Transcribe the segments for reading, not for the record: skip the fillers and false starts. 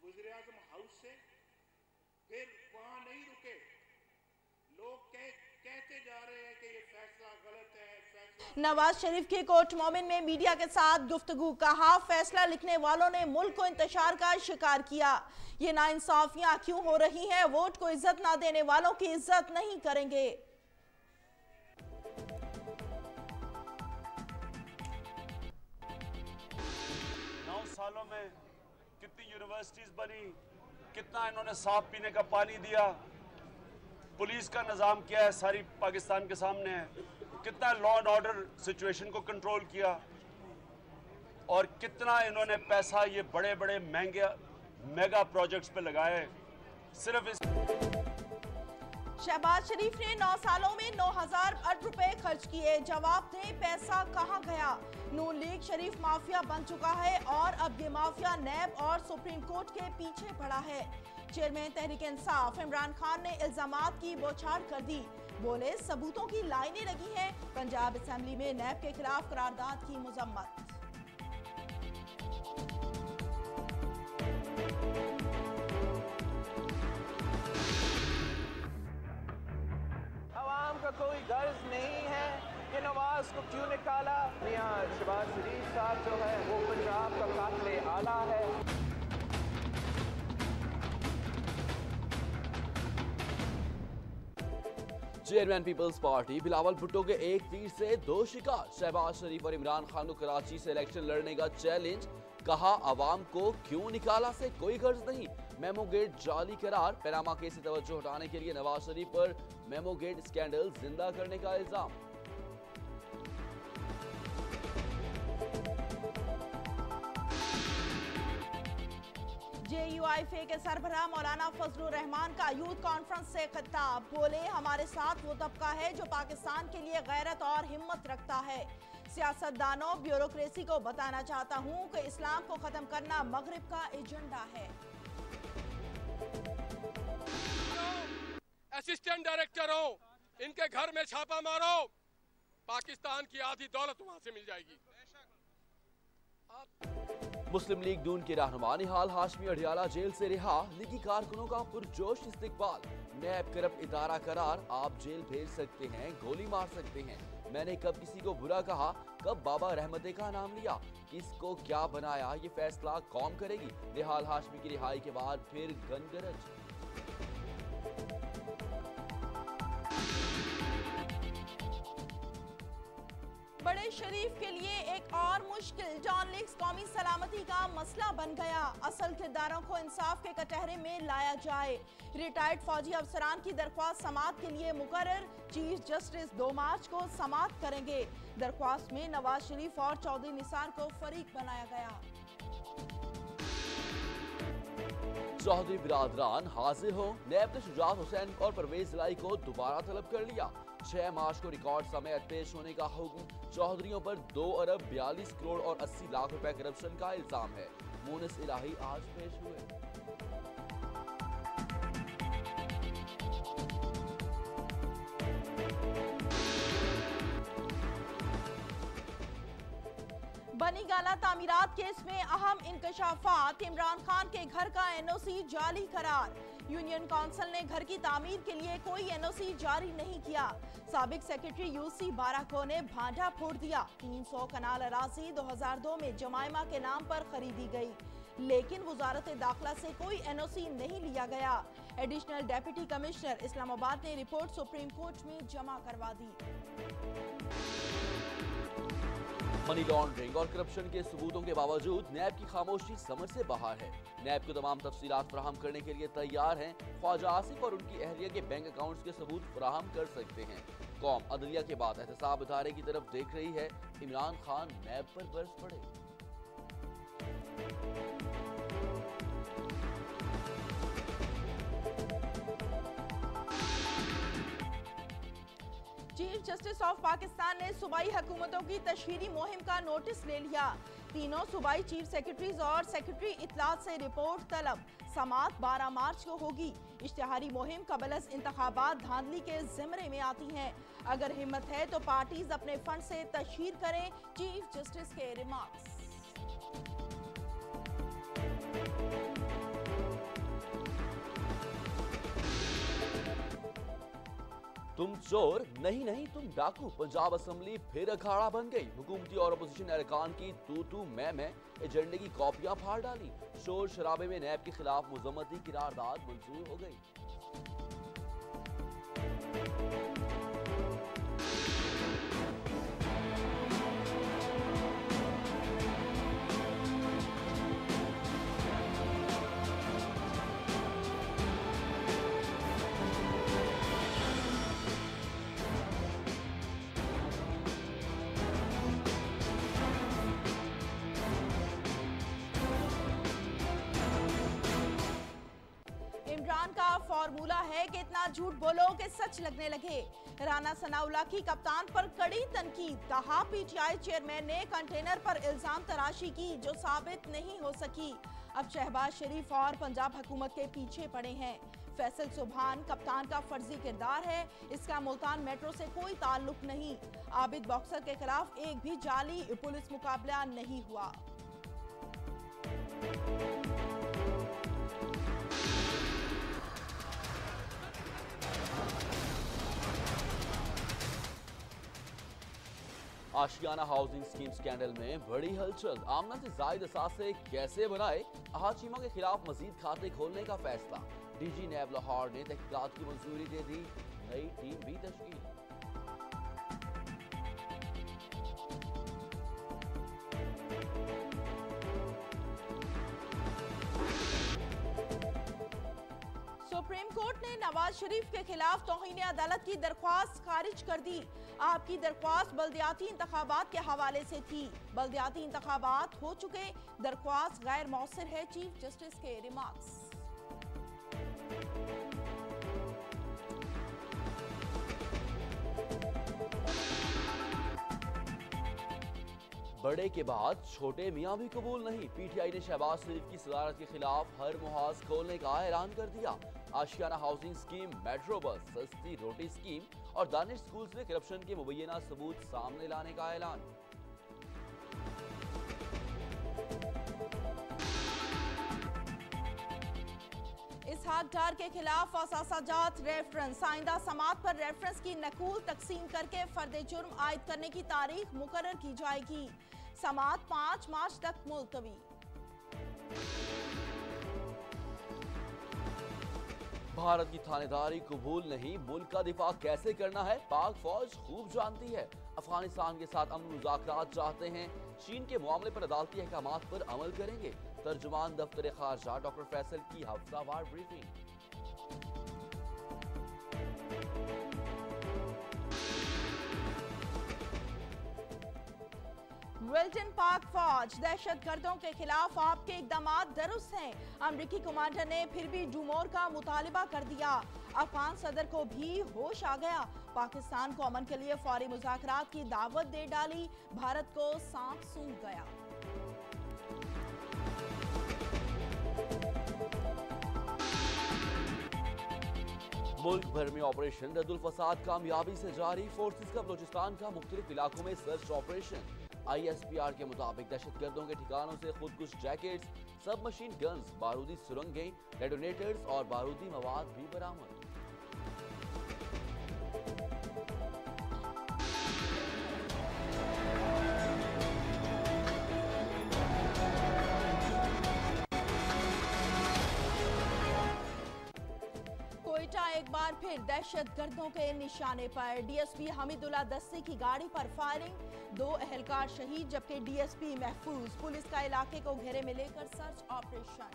वज़ीर आज़म हाउस से, फिर वहां नहीं रुके, लोग कहते जा रहे हैं कि ये फैसला गलत है। नवाज शरीफ की कोर्ट मोमिन में मीडिया के साथ गुफ्तगू, कहा फैसला लिखने वालों ने मुल्क को इंतशार का शिकार किया। ये नाइंसाफियां क्यों हो रही हैं? वोट को इज्जत ना देने वालों की इज्जत नहीं करेंगे। 9 सालों में कितनी यूनिवर्सिटीज बनी, कितना इन्होंने साफ पीने का पानी दिया, पुलिस का निज़ाम क्या है सारी पाकिस्तान के सामने है, कितना लॉ एंड ऑर्डर सिचुएशन को कंट्रोल किया, और कितना इन्होंने पैसा ये बड़े बड़े महंगे मेगा प्रोजेक्ट्स पे लगाए। सिर्फ इस शहबाज शरीफ ने 9 सालों में 9,000 अरब रुपए खर्च किए। जवाब दें, पैसा कहां गया? नून लीग शरीफ माफिया बन चुका है और अब ये माफिया नैब और सुप्रीम कोर्ट के पीछे पड़ा है। चेयरमैन तहरीक इंसाफ इमरान खान ने इल्जामात की बौछार कर दी, बोले सबूतों की लाइनें लगी हैं। पंजाब असेंबली में नैब के खिलाफ करारदाद की मजम्मत। आवाम का कोई गर्ज नहीं है कि नवाज को क्यों निकाला। मियां शहबाज शरीफ साहब जो है वो पंजाब का कातिल आला है। Chairman peoples party Bilawal Bhutto के एक तीर से 2 शिकार। शहबाज शरीफ और इमरान खान को कराची से इलेक्शन लड़ने का चैलेंज, कहा अवाम को क्यों निकाला से कोई गर्ज नहीं। मेमो गेट जाली करार, पैनामा केस से तवज्जो हटाने के लिए नवाज शरीफ पर मेमो गेट स्कैंडल जिंदा करने का इल्जाम। JUIFA के सरबराह मौलाना फजलुर रहमान का यूथ कॉन्फ्रेंस से खिताब, बोले हमारे साथ वो तबका है जो पाकिस्तान के लिए गैरत और हिम्मत रखता है। सियासतदानों, ब्यूरोक्रेसी को बताना चाहता हूं कि इस्लाम को खत्म करना मगरिब का एजेंडा है। असिस्टेंट डायरेक्टर हो, इनके घर में छापा मारो, पाकिस्तान की आधी दौलत वहां से मिल जाएगी। मुस्लिम लीग नून के रहनुमा निहाल हाशमी अडियाला जेल से रिहा, लीगी कारकुनों का पुरजोश इस्तकबाल। नैब करप्ट इदारा करार, आप जेल भेज सकते हैं, गोली मार सकते हैं। मैंने कब किसी को बुरा कहा, कब बाबा रहमते का नाम लिया, किसको क्या बनाया, ये फैसला कौम करेगी। निहाल हाशमी की रिहाई के बाद फिर गनगरज। बड़े शरीफ के लिए एक और मुश्किल, जॉन लीग्स कौमी सलामती का मसला बन गया। असल किरदारों को इंसाफ के कटहरे में लाया जाए। रिटायर्ड फौजी अफसरान की दरख्वास्त समाअत के लिए मुकर्रर, चीफ जस्टिस 2 मार्च को समाअत करेंगे। दरख्वास्त में नवाज शरीफ और चौधरी निसार को फरीक बनाया गया। चौधरी बिरादरान हाजिर हो, नैब ने शुजात हुसैन और परवेज लाई को दोबारा तलब कर लिया। 6 मार्च को रिकॉर्ड समेत पेश होने का हुक्म। चौधरियों पर 2 अरब 42 करोड़ और 80 लाख रुपए करप्शन का इल्जाम है। मुनिस इलाही आज पेश हुए। बनी गाला तामीरात केस में अहम इंकशाफात, इमरान खान के घर का NOC जाली करार। यूनियन काउंसिल ने घर की तामीर के लिए कोई NOC जारी नहीं किया। साबिक सेक्रेटरी UC बाराको ने भांडा फोड़ दिया। 300 कनाल अराजी 2002 में जमाइमा के नाम पर खरीदी गई, लेकिन वजारत दाखिला से कोई NOC नहीं लिया गया। एडिशनल डेप्यूटी कमिश्नर इस्लामाबाद ने रिपोर्ट सुप्रीम कोर्ट में जमा करवा दी। मनी लॉन्ड्रिंग और करप्शन के सबूतों के बावजूद नैब की खामोशी समझ से बाहर है। नैब को तमाम तफसीलात फराहम करने के लिए तैयार हैं। ख्वाजा आसिफ और उनकी अहलिया के बैंक अकाउंट्स के सबूत फराहम कर सकते हैं। कौम अदलिया के बाद एहतसाब इदारे की तरफ देख रही है। इमरान खान नैब पर बरस पड़े। चीफ जस्टिस ऑफ पाकिस्तान ने सूबाई हुकूमतों की तशहीरी मुहिम का नोटिस ले लिया। तीनों सूबाई चीफ सेक्रेटरीज और सेक्रेटरी इत्तलात से रिपोर्ट तलब। समाअत 12 मार्च को होगी। इश्तिहारी मुहिम कबल इंतखाबात धांधली के जिम्मे में आती हैं। अगर हिम्मत है तो पार्टीज अपने फंड से तशहीर करें, चीफ जस्टिस के रिमार्क्स। तुम चोर नहीं तुम डाकू। पंजाब असेंबली फिर अखाड़ा बन गई। हुकूमती और अपोजिशन अरकान की तू मैं एजेंडे की कॉपियां फाड़ डाली। शोर शराबे में नैब के खिलाफ मुजम्मती करारदाद मंजूर हो गई। इमरान का फॉर्मूला है कि इतना झूठ बोलो कि सच लगने लगे। राना सनाउल्लाह की कप्तान पर कड़ी तनकीद। कहा पीटीआई चेयरमैन ने कंटेनर पर इल्जाम तराशी की जो साबित नहीं हो सकी। अब शहबाज शरीफ और पंजाब हुकूमत के पीछे पड़े हैं। फैसल सुभान कप्तान का फर्जी किरदार है। इसका मुल्तान मेट्रो से कोई ताल्लुक नहीं। आबिद बॉक्सर के खिलाफ एक भी जाली पुलिस मुकाबला नहीं हुआ। आशियाना हाउसिंग स्कीम स्कैंडल में बड़ी हलचल। आमना से जायद असासे कैसे बनाए, अहाचीमा के खिलाफ मजीद खाते खोलने का फैसला। डीजी नैब लाहौर ने तहकीकात की मंजूरी दे दी। नई टीम भी तश्कील। सुप्रीम कोर्ट ने नवाज शरीफ के खिलाफ तौहीन अदालत की दरख्वास्त खारिज कर दी। आपकी दरख्वास्त बल्दियाती इंतखाबात के हवाले से थी। बल्दियाती इंतखाबात हो चुके, दरख्वास्त गैर मौसर है। चीफ जस्टिस के रिमार्क्स। बड़े के बाद छोटे मियां भी कबूल नहीं। पीटीआई ने शहबाज शरीफ की सदारत के खिलाफ हर मुहाज खोलने का ऐलान कर दिया। आशियाना हाउसिंग स्कीम, मेट्रो बस, सस्ती रोटी स्कीम और दानिश स्कूल्स में करप्शन के मुबैना सबूत सामने लाने का ऐलान। इसहाक डार के खिलाफ असासाजात रेफरेंस। आइंदा समात पर रेफरेंस की नकूल तकसीम करके फर्द जुर्म आयद करने की तारीख मुकर्रर की जाएगी। समात 5 मार्च तक मुलतवी। भारत की थानेदारी कबूल नहीं। मुल्क का दिफा कैसे करना है पाक फौज खूब जानती है। अफगानिस्तान के साथ अमन मुज़ाकरात चाहते हैं। चीन के मामले पर अदालती अहकामात पर अमल करेंगे। तर्जुमान दफ्तर खारजा डॉक्टर फैसल की हफ्तावार ब्रीफिंग। बुलेटिन पाक फौज। दहशत गर्दों के खिलाफ आपके इकदामात दुरुस्त हैं। अमरीकी कमांडर ने फिर भी डूमोर का मुतालिबा कर दिया। अफगान सदर को भी होश आ गया। पाकिस्तान को अमन के लिए फौरी मुज़ाकरात की दावत दे डाली। भारत को सांप सूंघ गया। मुल्क भर में ऑपरेशन रद्दुल फसाद कामयाबी से जारी। फोर्सेस का बलोचिस्तान का मुख्तलिफ इलाकों में सर्च ऑपरेशन। ISPR के मुताबिक दहशतगर्दों के ठिकानों से खुदकुश जैकेट्स, सब मशीन गन्स, बारूदी सुरंगें, डेटोनेटर्स और बारूदी मवाद भी बरामद। एक बार फिर दहशत गर्दों के निशाने पर। DSP हमीदुल्ला दस्ती की गाड़ी पर फायरिंग। 2 एहलकार शहीद जबकि DSP महफूज। पुलिस का इलाके को घेरे में लेकर सर्च ऑपरेशन।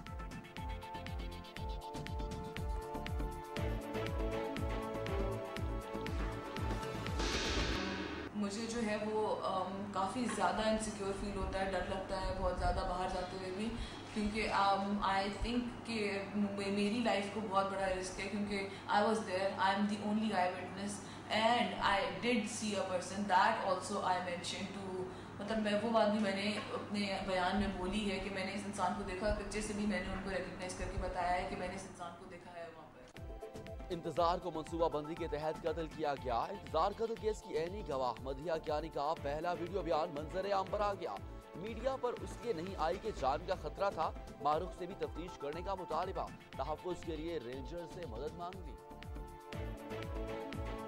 मुझे जो है वो काफ़ी ज़्यादा इनसिक्योर फील होता है, डर लगता है बहुत ज़्यादा बाहर जाते हुए भी, क्योंकि आई थिंक कि मेरी लाइफ को बहुत बड़ा रिस्क है, क्योंकि I was there, I am the only eye witness and I did see a person that also I mention to, मतलब मैं वो बात भी मैंने अपने बयान में बोली है कि मैंने इस इंसान को देखा, कच्चे से भी मैंने उनको रिकग्नाइज करके बताया है कि मैंने इस इंसान को देखा है वहाँ पर। इंतजार को मंसूबाबंदी के तहत कत्ल किया गया। इंतजार कत्ल केस की ऐनी गवाह मधिया कियानी का पहला वीडियो बयान मंजर आम पर आ गया। मीडिया पर उसके नहीं आई कि जान का खतरा था। मारूफ से भी तफ्तीश करने का मुतालिबा। तहफ़्फ़ुज़ के लिए रेंजर से मदद मांग ली।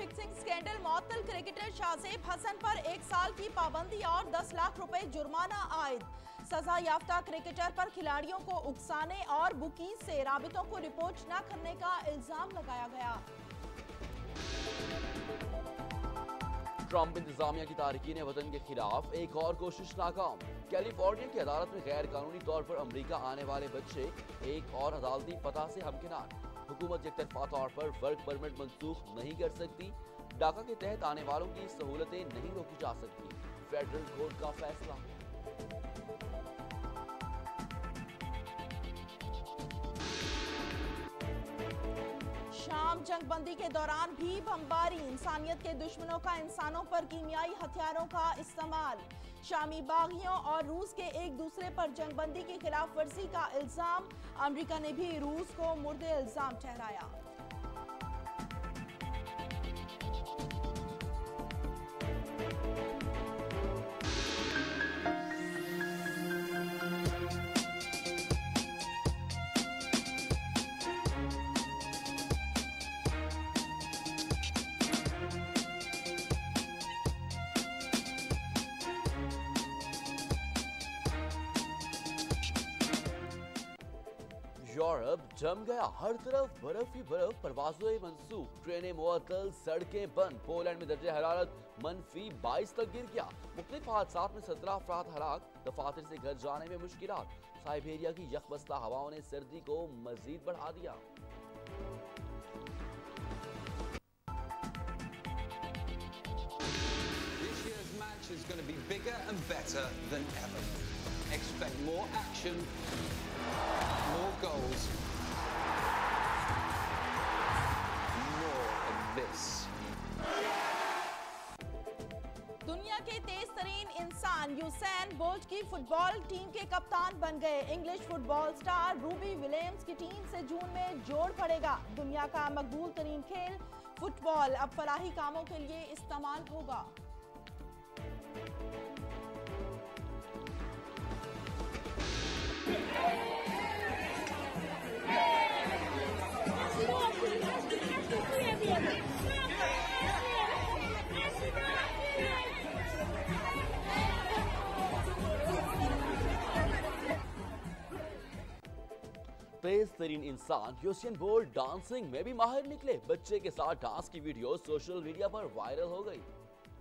फिक्सिंग स्कैंडल मुअत्तल क्रिकेटर शाहजेब हसन पर 1 साल की पाबंदी और 10 लाख रुपए जुर्माना आयद। सजा याफ्ता क्रिकेटर पर खिलाड़ियों को उकसाने और बुकीज से राबितों को रिपोर्ट न करने का इल्जाम लगाया गया। ट्रंप इंतजामिया की तारकीन वतन के खिलाफ एक और कोशिश नाकाम। कैलिफोर्निया की अदालत में गैर कानूनी तौर पर अमेरिका आने वाले बच्चे एक और अदालती फतह से हमकिनार। हुकूमत एकतरफा तौर पर वर्क परमिट मंसूख नहीं कर सकती। डाका के तहत आने वालों की सहूलतें नहीं रोकी जा सकती। फेडरल कोर्ट का फैसला। शाम जंगबंदी के दौरान भी बमबारी, इंसानियत के दुश्मनों का इंसानों पर कीमियाई हथियारों का इस्तेमाल। शामी बागियों और रूस के एक दूसरे पर जंगबंदी की खिलाफ वर्जी का इल्जाम। अमेरिका ने भी रूस को मुर्दे इल्जाम ठहराया। यूरोप जम गया, हर तरफ बर्फ ही बर्फ, परवाज़ें मंसूख, ट्रेनें मुअत्तल, सड़कें बंद। पोलैंड में दर्जे हरारत -22 तक गिर गया। मुख्तलिफ हादसात में 17 अफराद हलाक। दफातर से घर जाने में मुश्किलात। साइबेरिया की यखबस्ता हवाओं ने सर्दी को मजीद बढ़ा दिया। This year's match is going to be bigger and better than ever. Expect more action, more goals, more of this. दुनिया के तेज तरीन इंसान यूसैन बोल्ट की फुटबॉल टीम के कप्तान बन गए। English football star Ruby Williams की टीम से जून में जोड़ पड़ेगा। दुनिया का मकबूल तरीन खेल फुटबॉल अब फलाही कामों के लिए इस्तेमाल होगा। तेज तरीन इंसान यूसेन बोल्ट डांसिंग में भी माहिर निकले। बच्चे के साथ डांस की वीडियो सोशल मीडिया पर वायरल हो गई।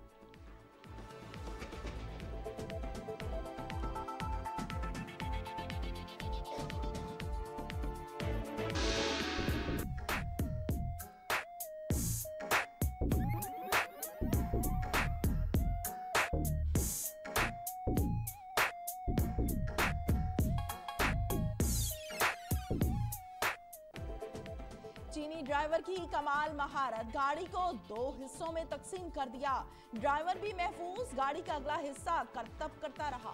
चीनी ड्राइवर की कमाल महारत, गाड़ी को 2 हिस्सों में तकसीम कर दिया। ड्राइवर भी महफूज, गाड़ी का अगला हिस्सा करतब करता रहा।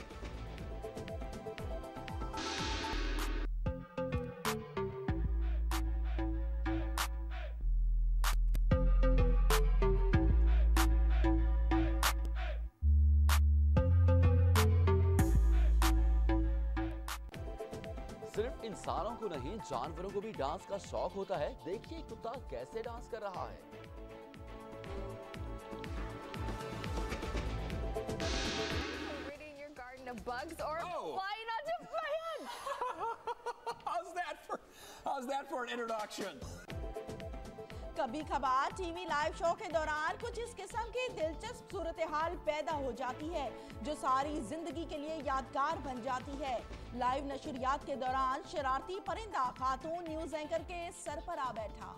सिर्फ इंसानों को नहीं, जानवरों को भी डांस का शौक होता है। देखिए कुत्ता कैसे डांस कर रहा है। Ridding your garden of bugs or flying onto plants. How's that for an introduction? कभी खबार टीवी लाइव शो के दौरान कुछ इस किस्म की दिलचस्प सूरत हाल पैदा हो जाती है जो सारी जिंदगी के लिए यादगार बन जाती है। लाइव नशरियात के दौरान शरारती परिंदा खातून न्यूज एंकर के सर पर आ बैठा।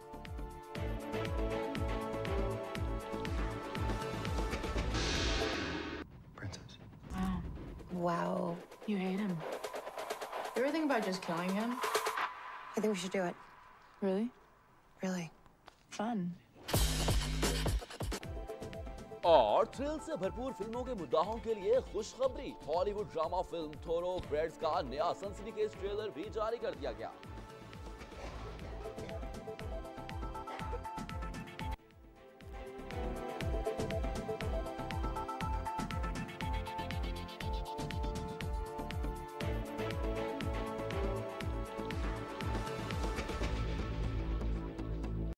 Princess. Wow. You hate him. You ever think about just killing him? I think we should do it. Really? Really. Fun. और थ्रिल से भरपूर फिल्मों के मुद्दाहों के लिए खुशखबरी। हॉलीवुड ड्रामा फिल्म थोरोब्रेड्स का नया सनसनीखेज ट्रेलर भी जारी कर दिया गया।